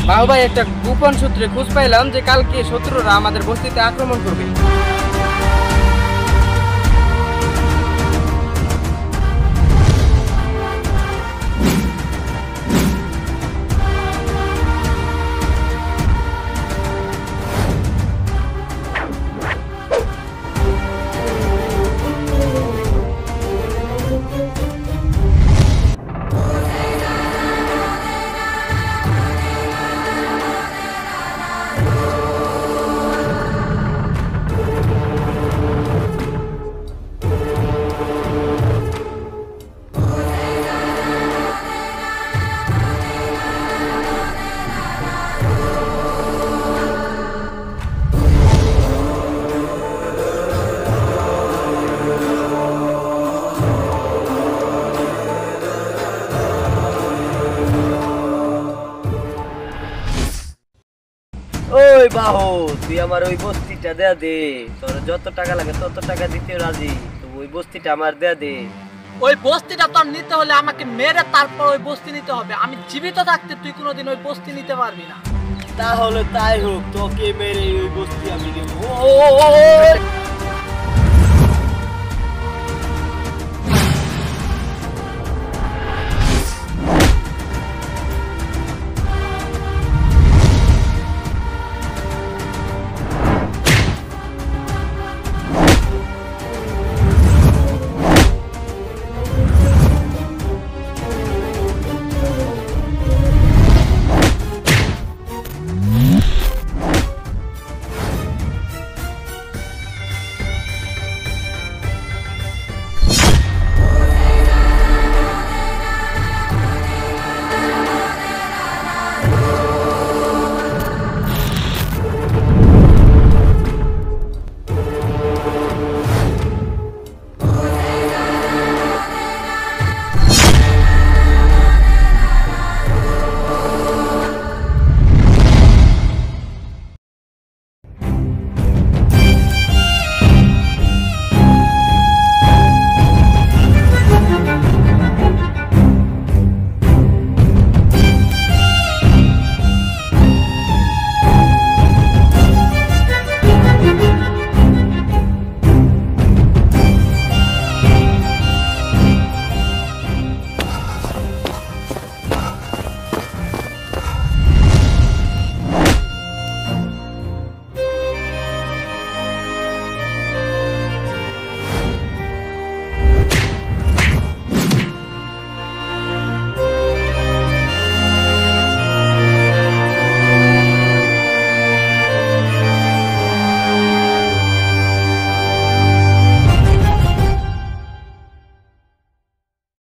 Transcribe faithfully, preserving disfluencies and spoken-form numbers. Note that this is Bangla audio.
বাবু ভাই, একটা গোপন সূত্রে খোঁজ পাইলাম যে কালকে শত্রুরা আমাদের বস্তিতে আক্রমণ করবে। ওই বাহু, তুই আমার ওই বস্তিটা দেয়া দে। তোর যত টাকা লাগে তত টাকা দিতে রাজি, তো ওই বস্তিটা আমার দেয়া দে। ওই বস্তিটা তোর নিতে হলে আমাকে মেরে তারপর ওই বস্তি নিতে হবে। আমি জীবিত থাকতে তুই কোনোদিন ওই বস্তি নিতে পারবি না। তাহলে তাই হোক, তোকে মেরে ওই বস্তি আমি নেব।